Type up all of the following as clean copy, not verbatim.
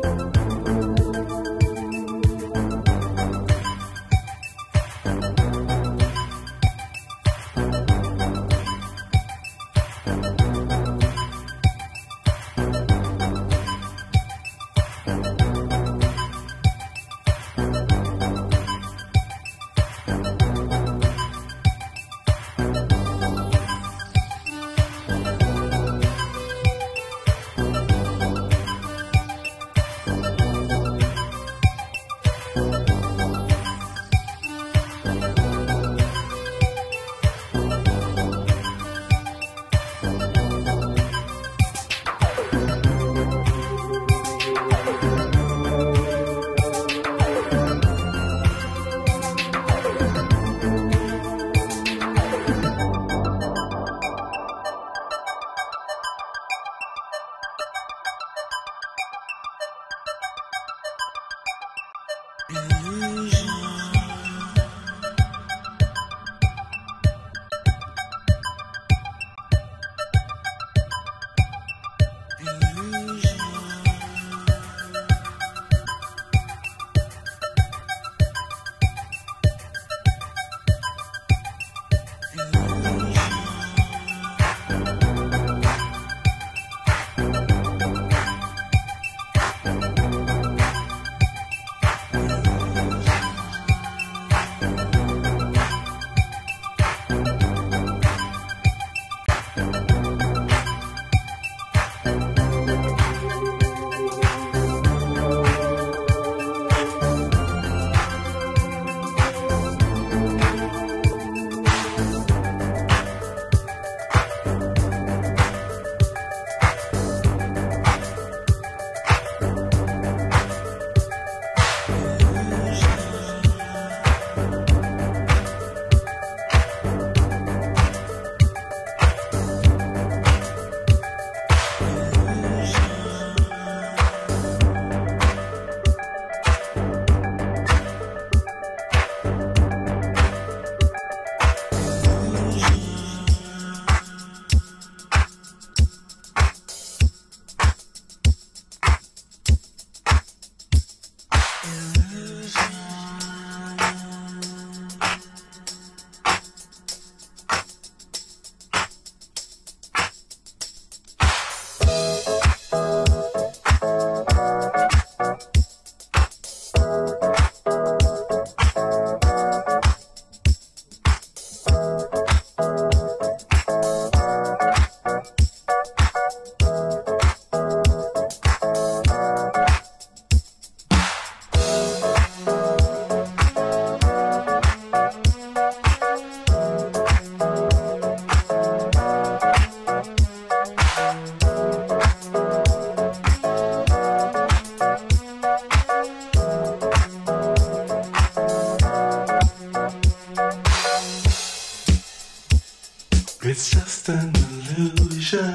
It's just an illusion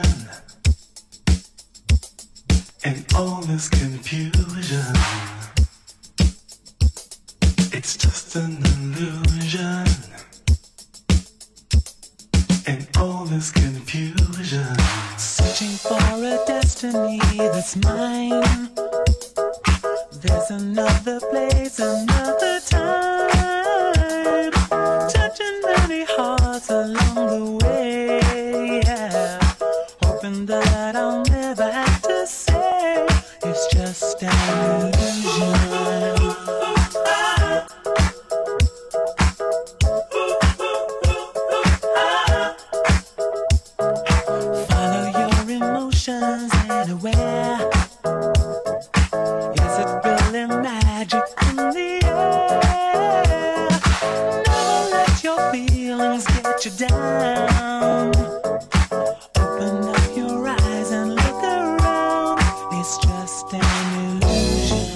in all this confusion. It's just an illusion in all this confusion. Searching for a destiny that's mine. There's another place, another time. Touching many hearts along the way, yeah. Hoping that I'll never have to say it's just an illusion. Follow your emotions anywhere. Is it really magic in the air? Never let your feelings get you down. Open up your eyes and look around. It's just an illusion.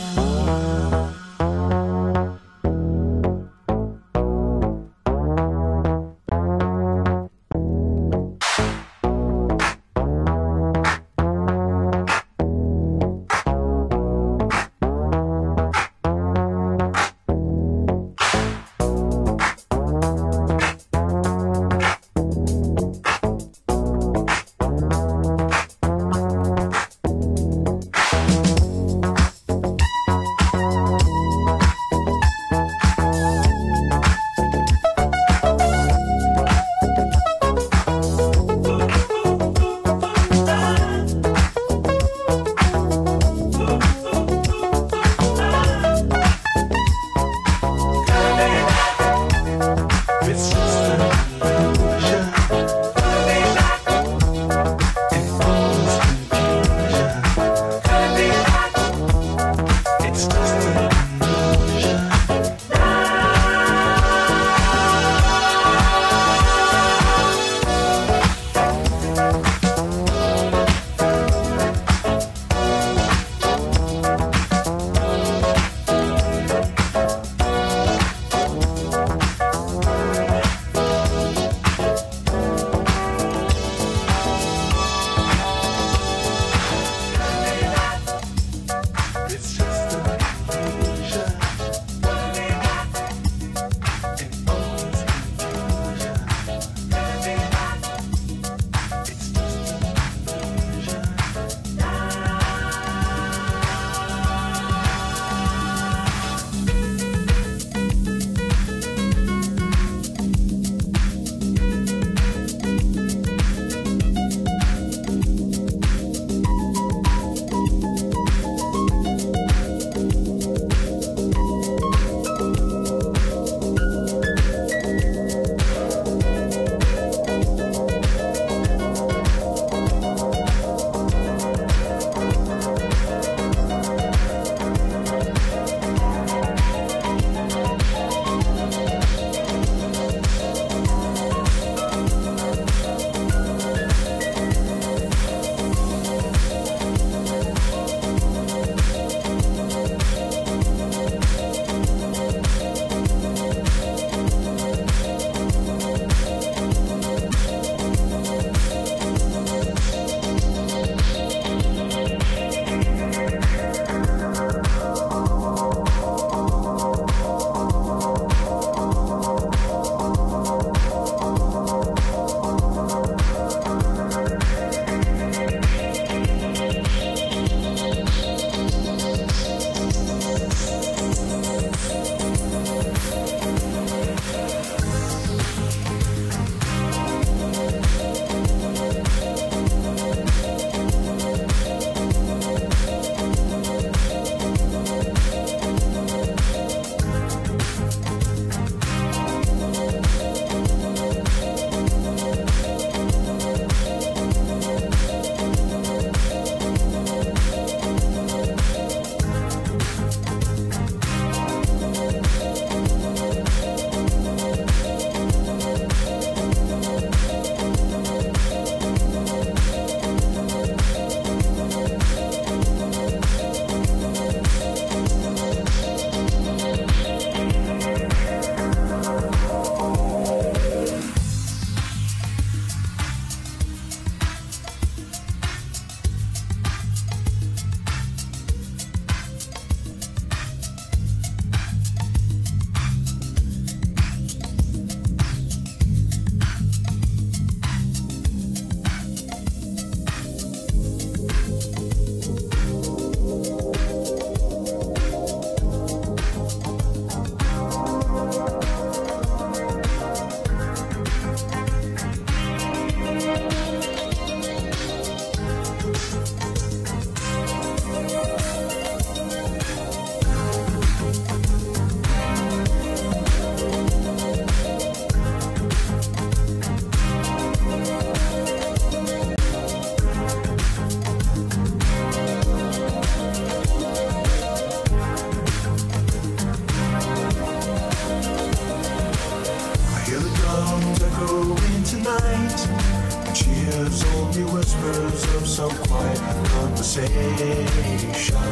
some quiet conversation.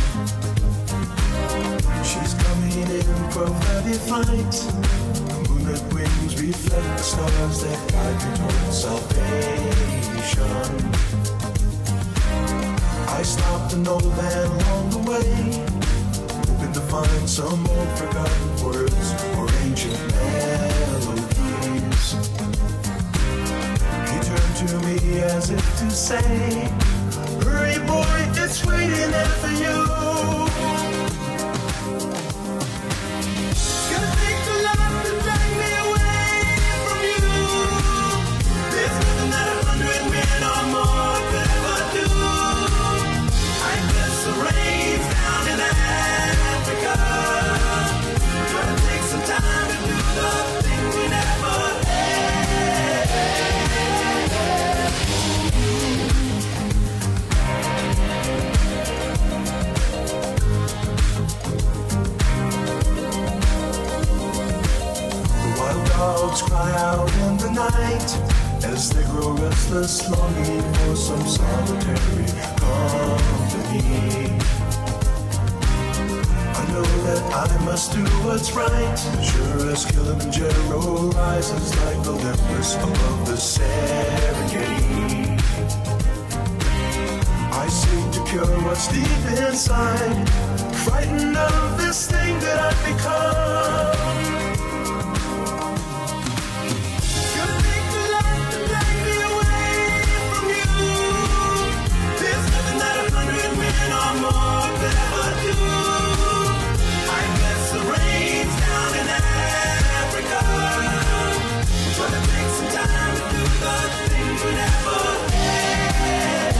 She's coming in from a flight. The moonlit wings reflect the stars that guide me towards salvation. I stopped an old man along the way, hoping to find some old forgotten words or ancient melodies. He turned to me as if to say, hurry boy, it's waiting there for you. Gonna take a lot to drag me away from you. There's nothing that 100 men or more could ever do. I guess the rain's down in Africa. Gonna take some time to do the thing we never had. The wild dogs cry out in the night as they grow restless, longing for some solitary company. I know that I must do what's right, sure as Kilimanjaro rises like Olympus above the Serengeti. I seek to cure what's deep inside, frightened of this thing that I've become. Gonna take the light to drag me away from you. There's nothing that 100 men or more could ever do. I guess the rain's down in Africa. Gonna take some time to do the thing we never had.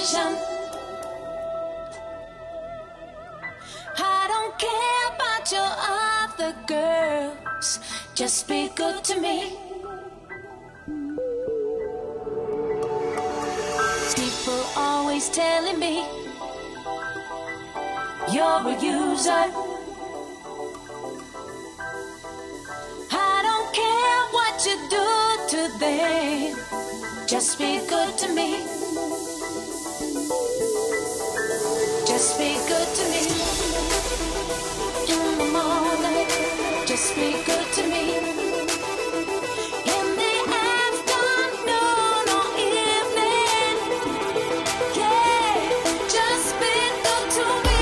illusion. I don't care about your other girls. Just be good to me. People always telling me you're a user. I don't care what you do to them. Just be good to me. Just be good to me. In the morning, just be good to me. In the afternoon or evening, yeah, just be good to me.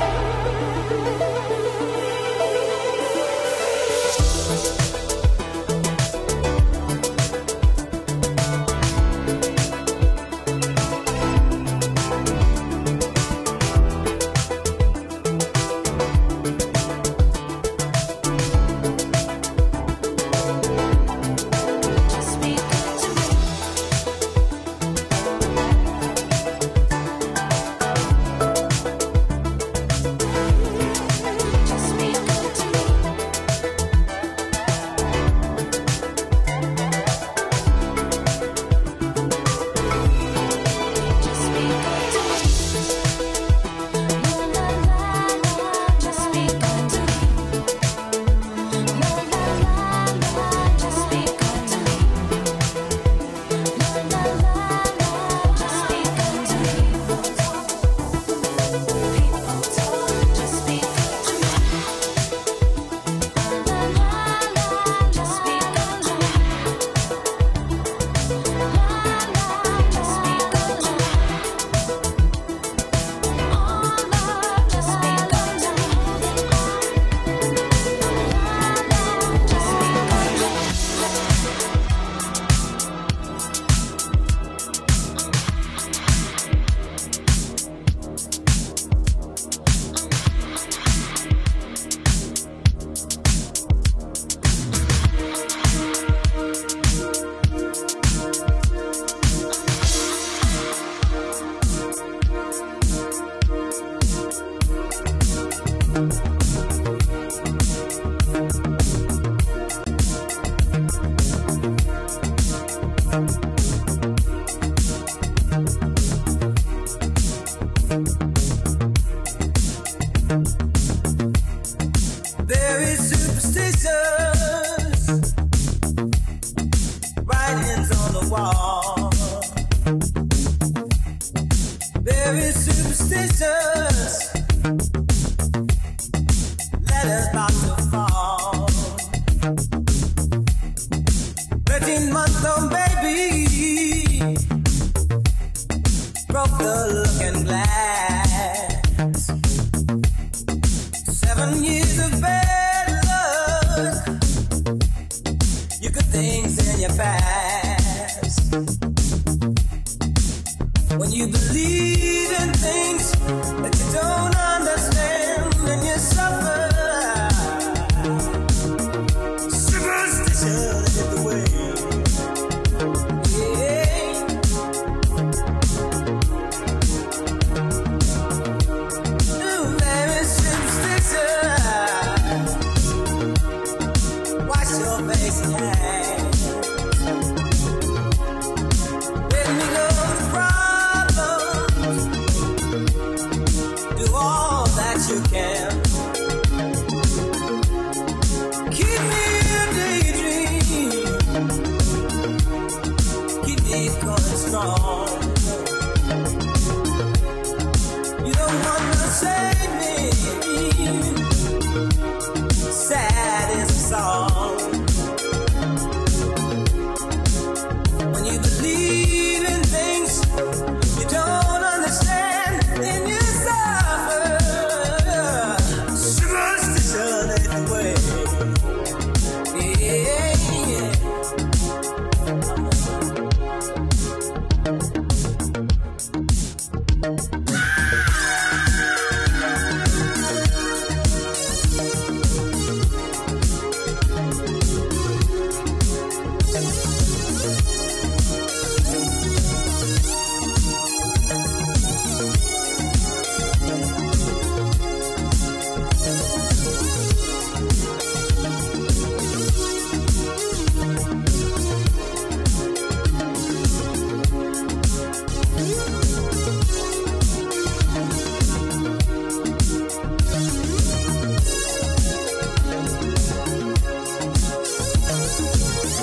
Very superstitious writings on the wall. Very superstitious letters about to fall. 13-month-old baby broke the looking glass. 7 years of bad luck. You good things in your past. When you believe in things that you don't understand, then you suffer. Superstition is the way. Sad is a song.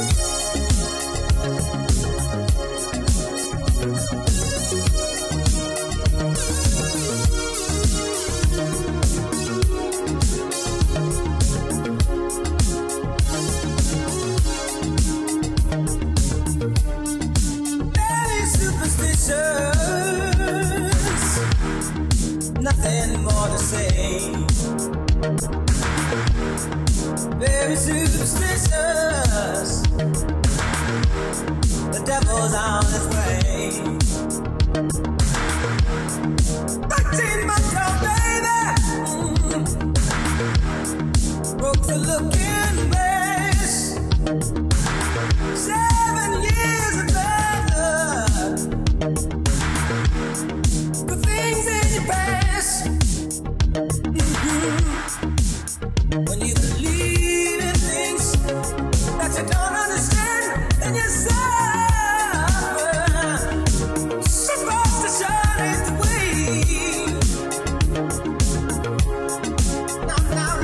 Very superstitious, nothing more to say. Very superstitious, the devil's on his way. 13 months old baby, broke the looking glass. 7 years of love, the things in your past. When you believe in things that you don't understand, then you suffer. Superstition is the way. No.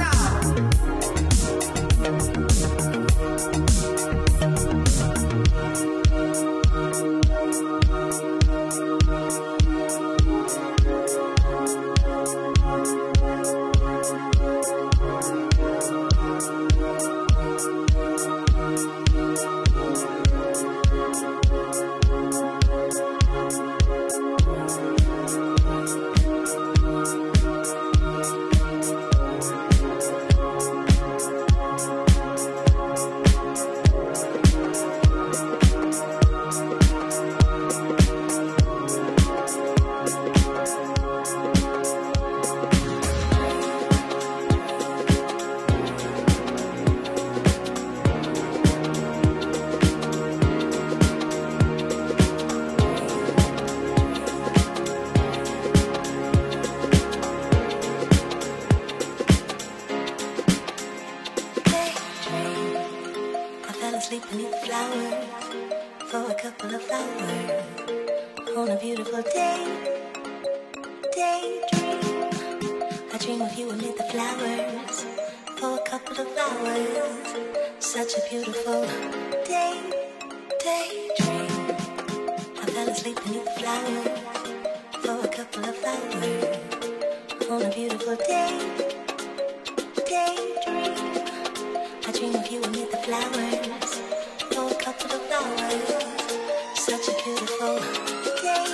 Asleep beneath the flowers for a couple of hours on a beautiful day. Daydream. I dream of you amid the flowers for a couple of hours. Such a beautiful day. Daydream. I fell asleep beneath the flowers for a couple of hours on a beautiful day. Daydream. I dream of you amid the flowers for a couple of hours. Such a beautiful day.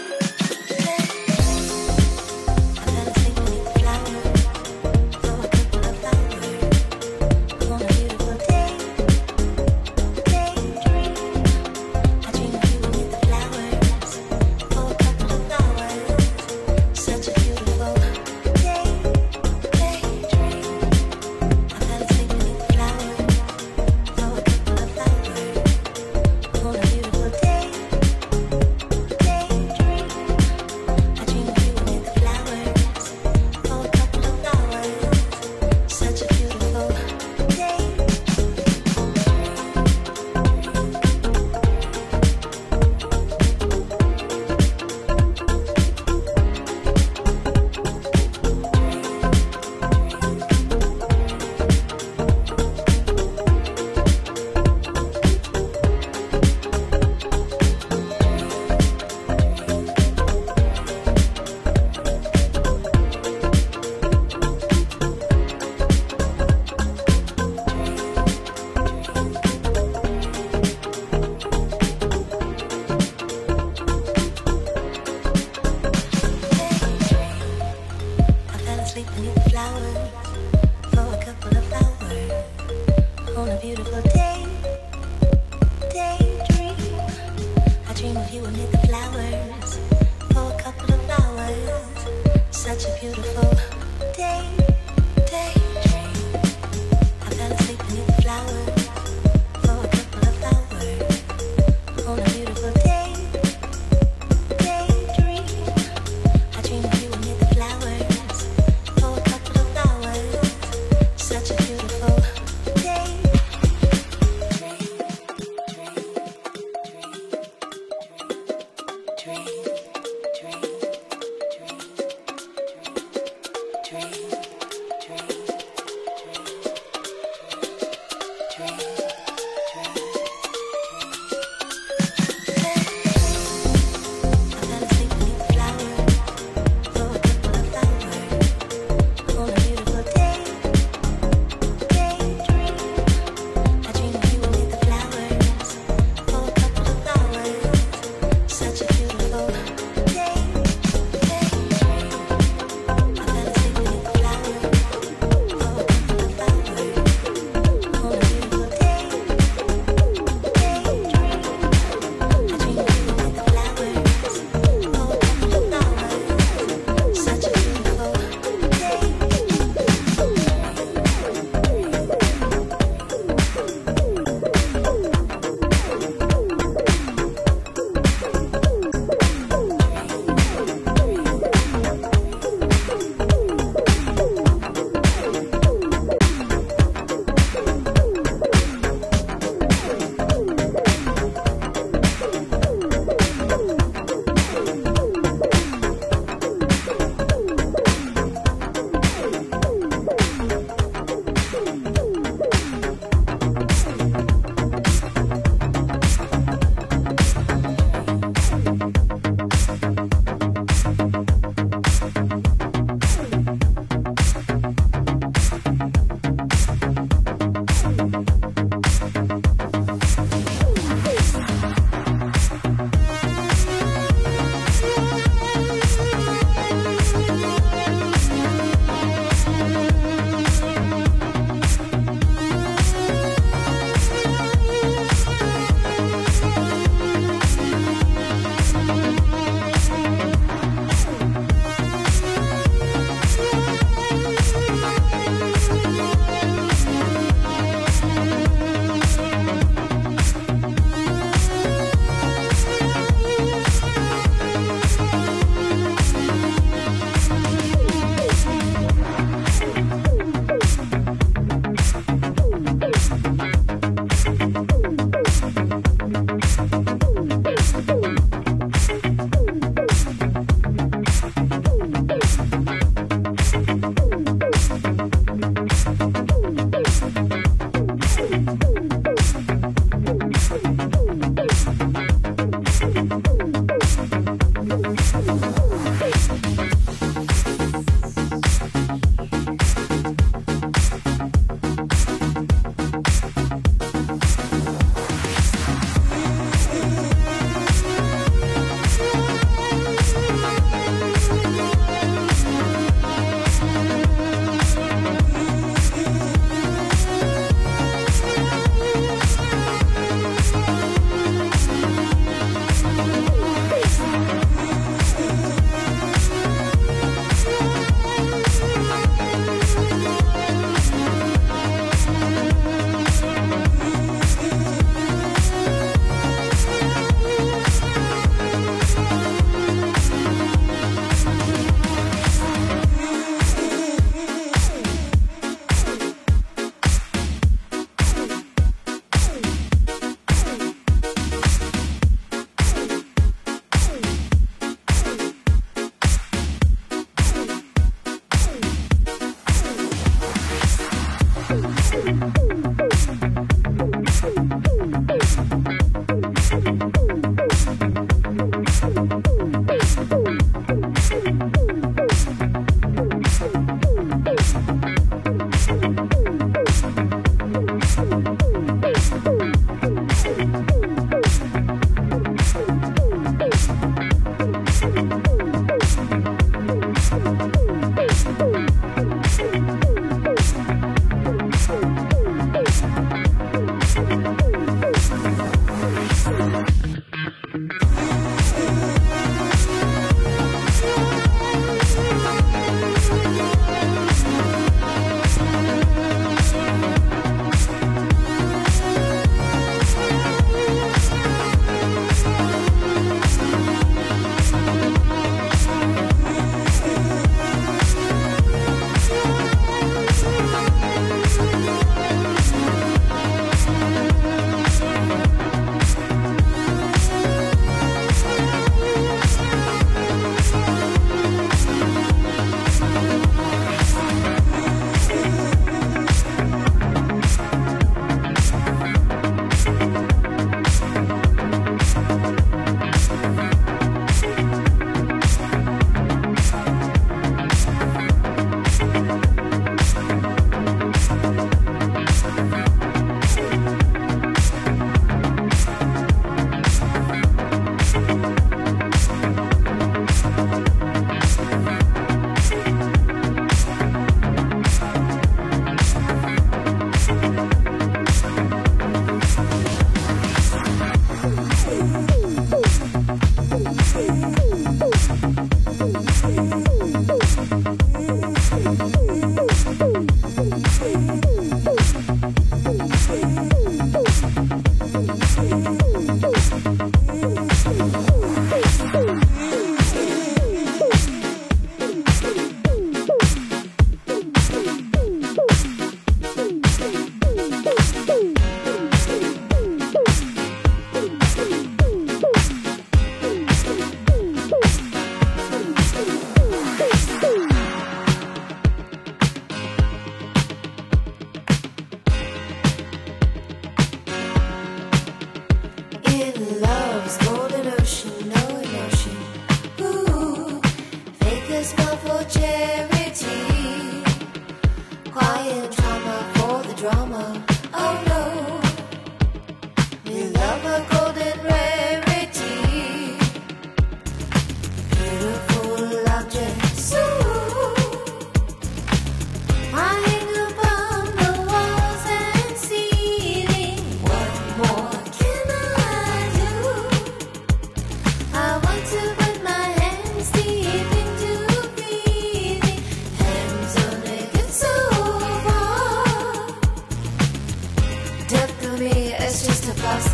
I fell asleep beneath the flowers for a couple of hours on a beautiful day. Daydream. I dream of you amid the flowers for a couple of hours. Such a beautiful day. Daydream. I fell asleep beneath the flowers. Dream.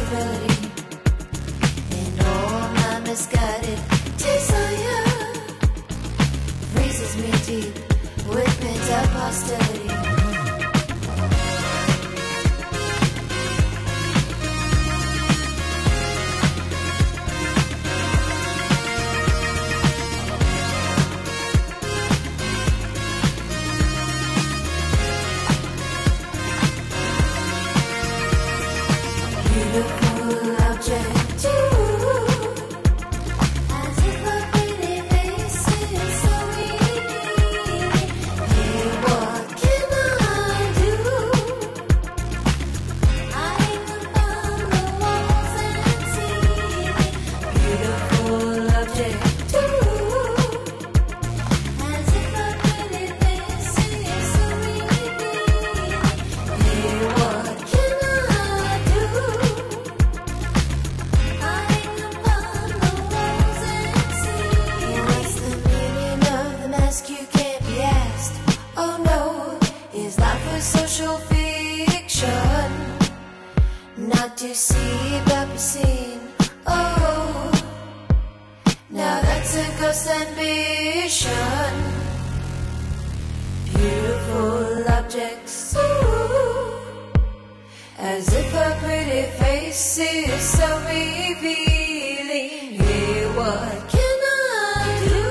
possibility. And all my misguided desire freezes me deep with pent-up hostility. Beautiful object, as if a pretty face is so revealing. Hey, what can I do? I hang upon the walls and ceiling. Beautiful object, as if a pretty face is so revealing. Hey, what can I do? You can't be asked. Oh no, is life a social fiction? Not to see but be seen. Oh, now that's a ghost ambition. Beautiful objects, ooh, as if a pretty face is so revealing. Hey, what can I do?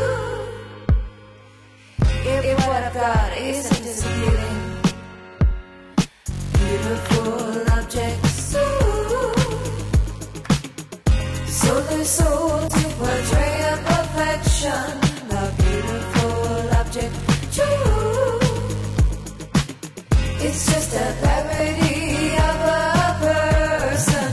If what I've got isn't as appealing. Beautiful objects, ooh, sold their soul to portray a perfection. A beautiful object, true. It's just a parody of a person.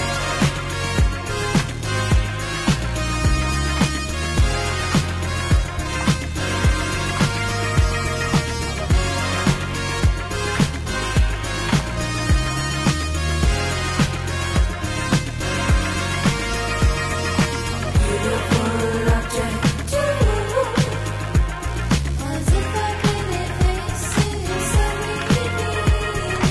Beautiful object, as if I really face is so revealing.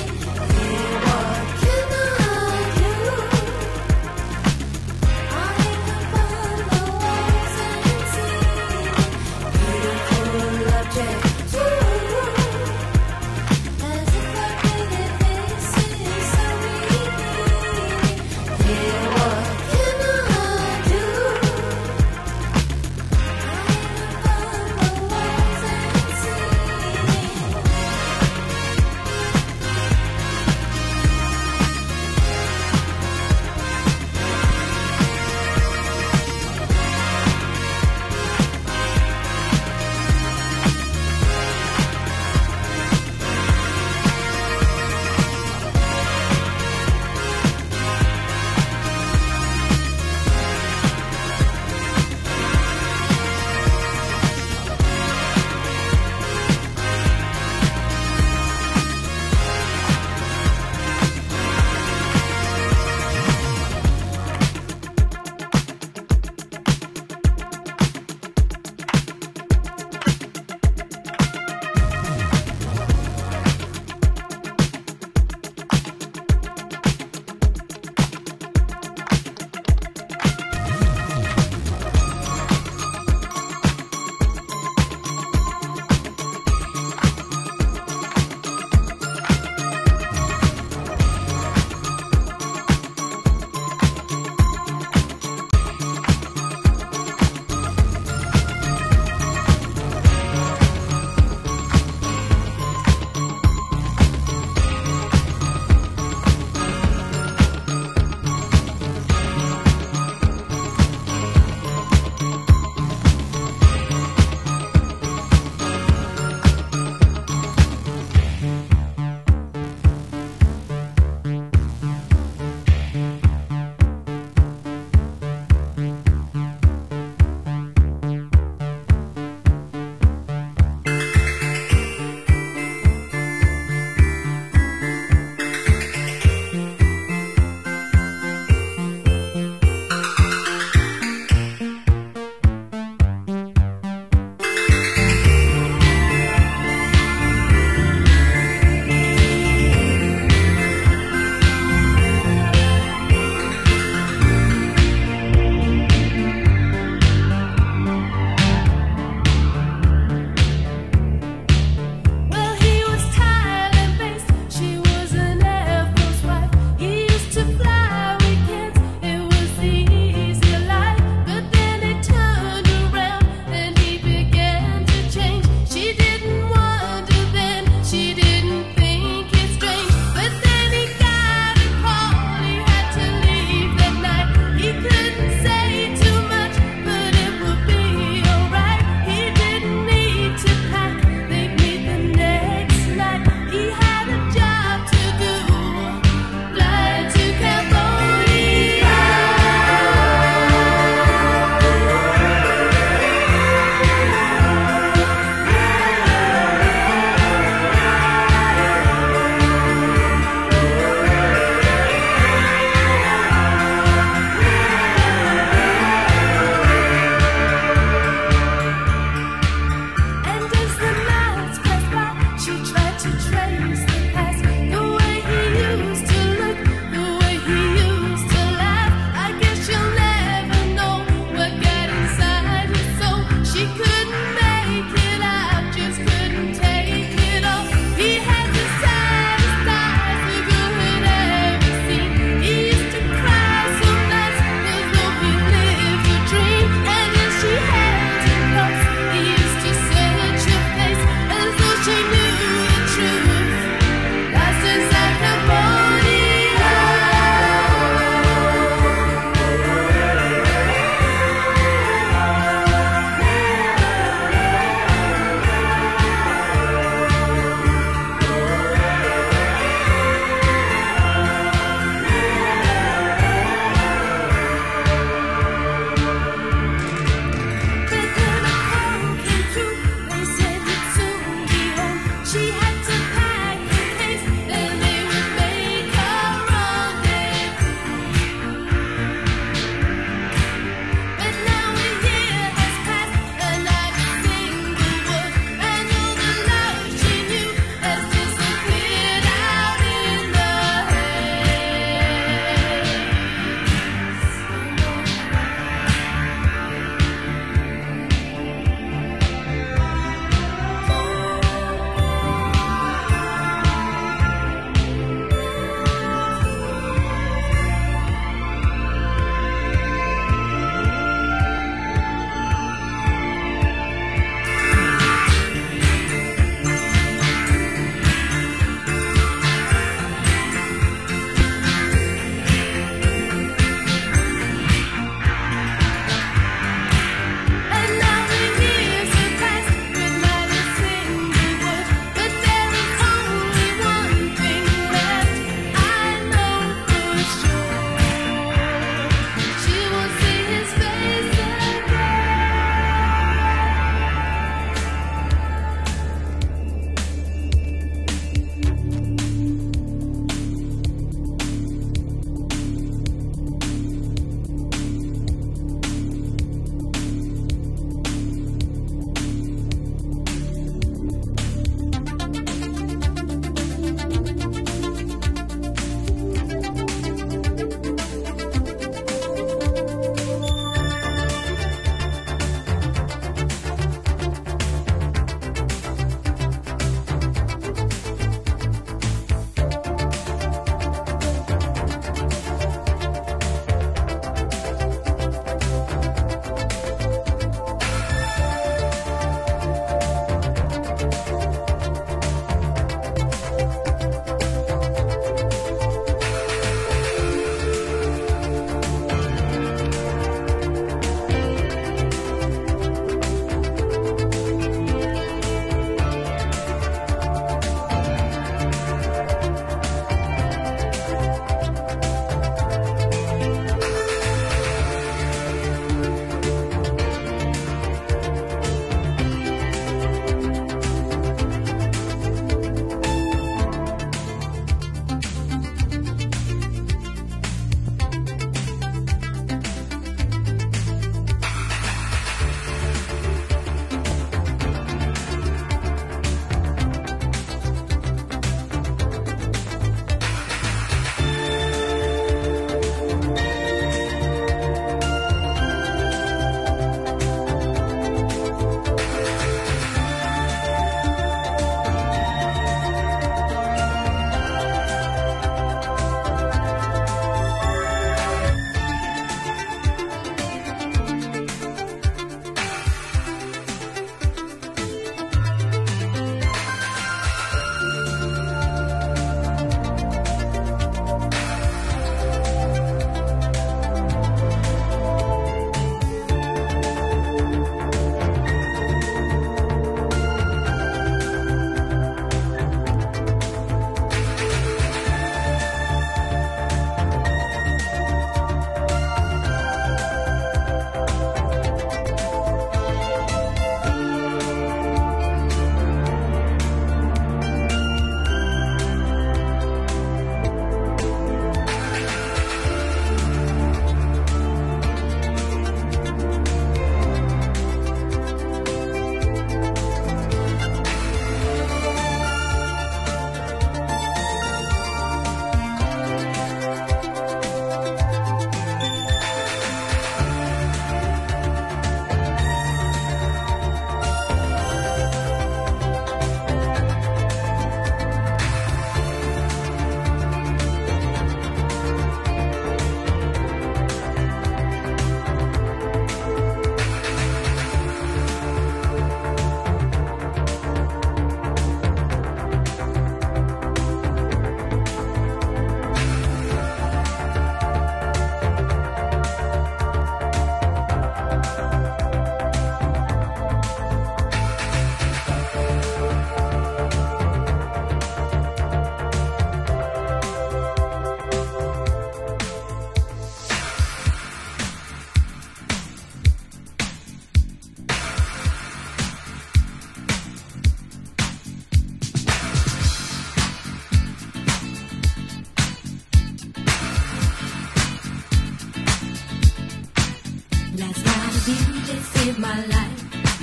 DJ saved my life.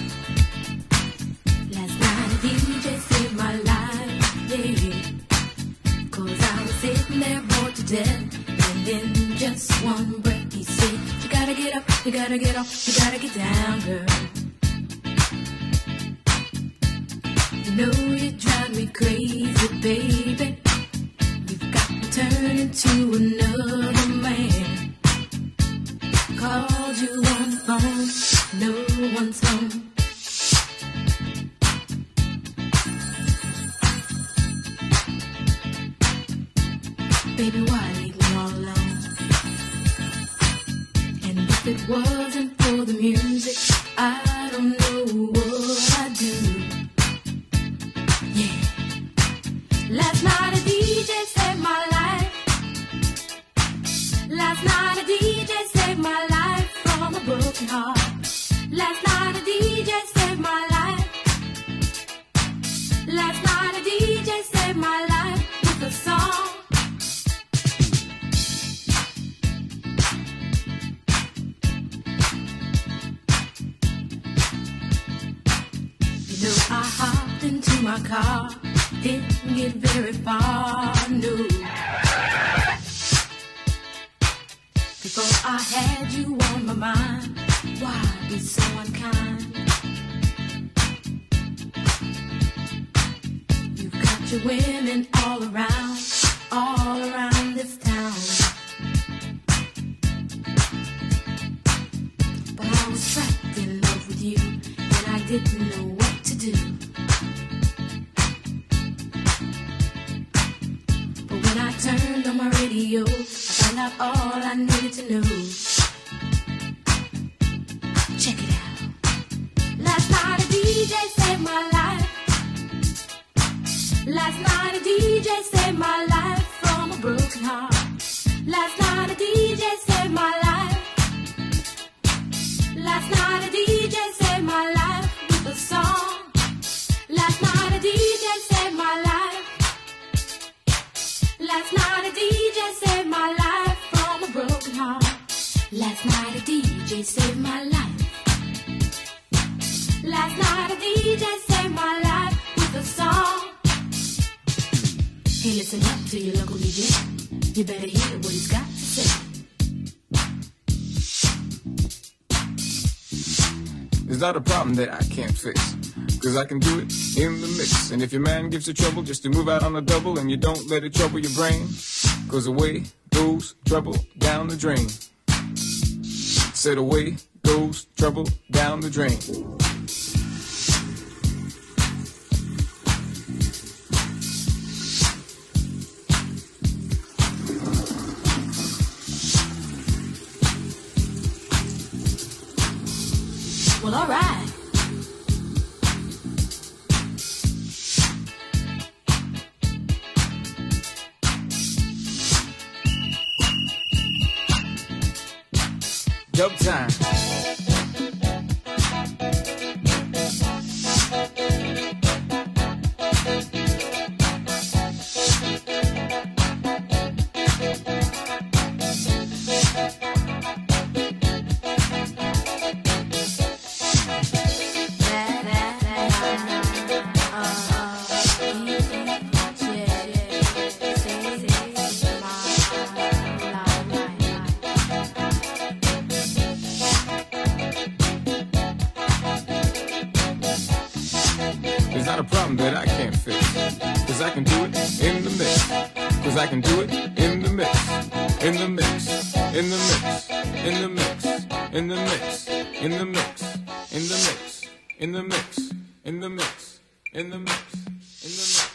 Last night a DJ saved my life, yeah. 'Cause I was sitting there bored to death, and in just one breath he said, you gotta get up, you gotta get off, you gotta get down, girl. You know you drive me crazy, baby. You've got me turning to another man. Called you on the phone, no one's home. Baby, why leave me all alone? And if it wasn't for the music, I don't know what I'd do. Yeah. Last night a DJ saved my life. Last night a DJ saved my life from a broken heart. Last night a DJ saved my life. Last night a DJ saved my life with a song. You know I hopped into my car, didn't get very far, no. Before I had you on my mind, why be so unkind? You've got your women all around this town. But I was trapped in love with you, and I didn't know what to do. But when I turned on my radio, I found out all I needed to know. Check it out. Last night a DJ saved my life. Last night a DJ saved my life from a broken heart. Last night a DJ saved my life. Last night a DJ saved my life with a song. Last night a DJ saved my life. Last night a DJ saved my life from a broken heart. Last night a DJ saved my life. Last night a DJ saved my life with a song. Hey, listen up to your local DJ. You better hear what he's got to say. It's not a problem that I can't fix, 'cause I can do it in the mix. And if your man gives you trouble, just to move out on a double, and you don't let it trouble your brain, 'cause away goes trouble down the drain. Said away goes trouble down the drain. Well, all right. Dub time. It's not a problem that I can't fix, 'cause I can do it in the mix. 'Cause I can do it in the mix. In the mix. In the mix. In the mix. In the mix. In the mix. In the mix. In the mix. In the mix. In the mix. In the mix.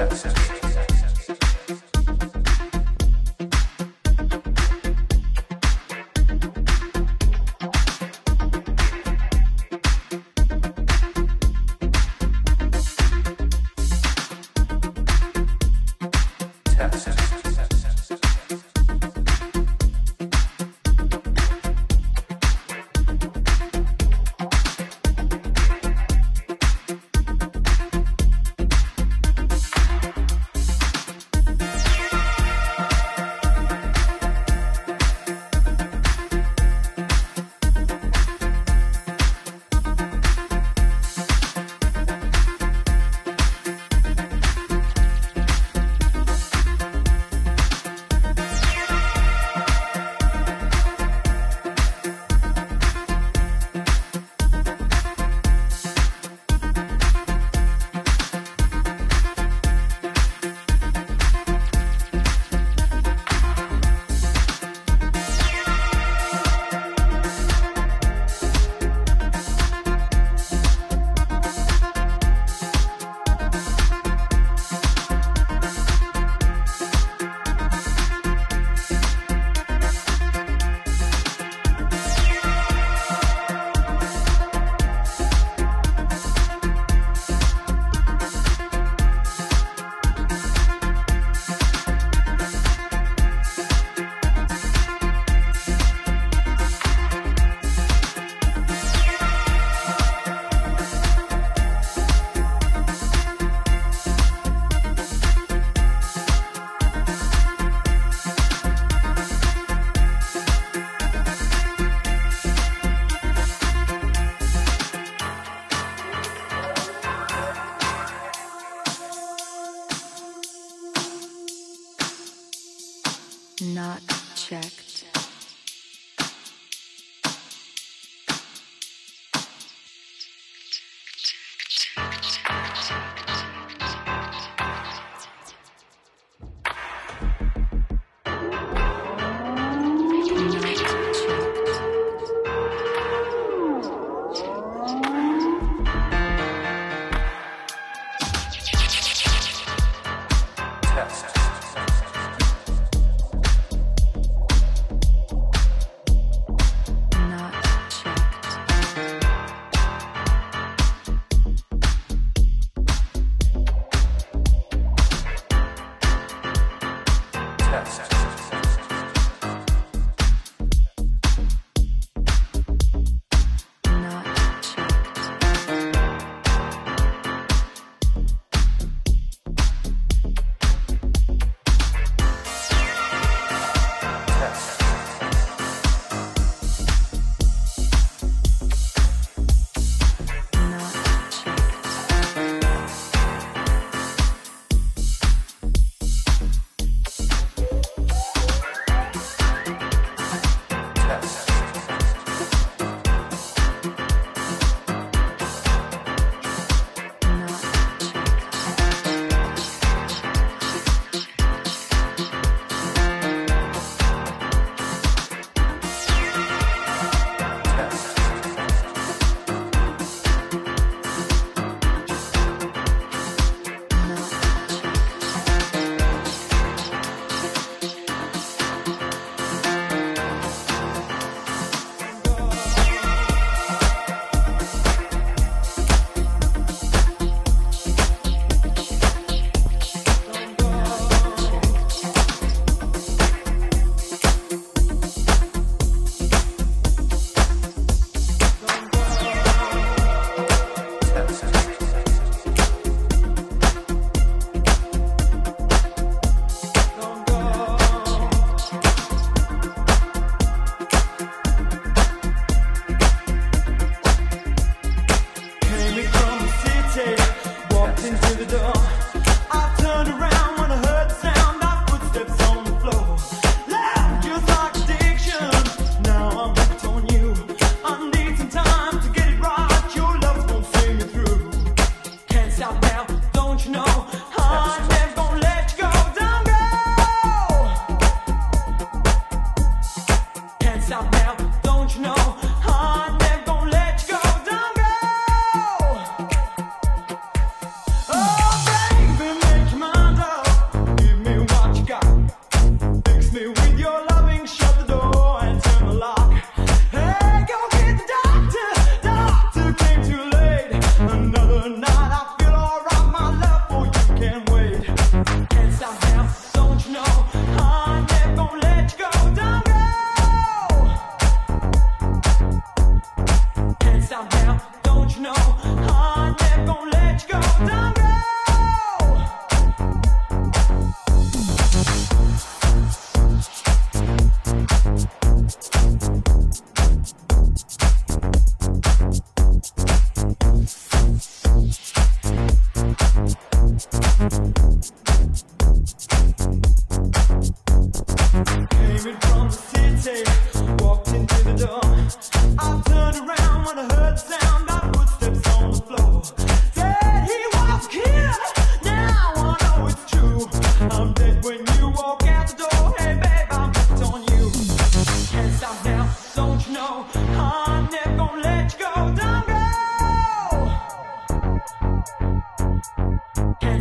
Not checked. Oh, baby, make your mind.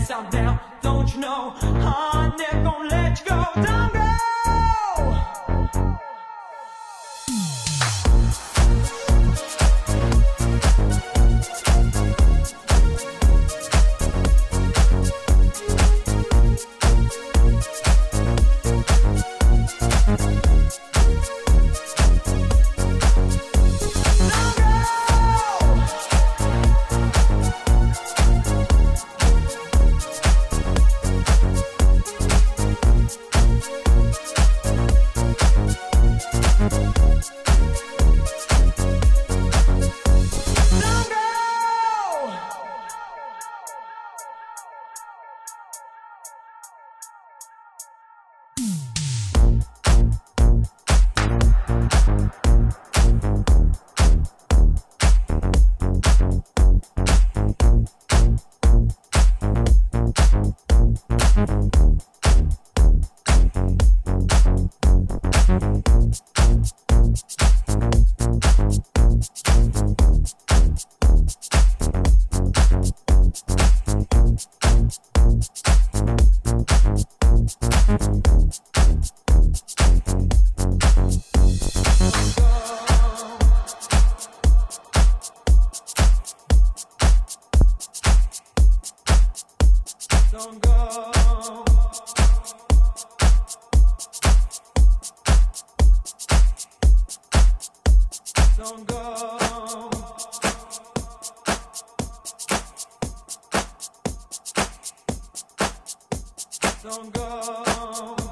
face, I'm down. Don't you know? I'm never gonna let you go. Don't go. Don't go. Don't go. Don't go.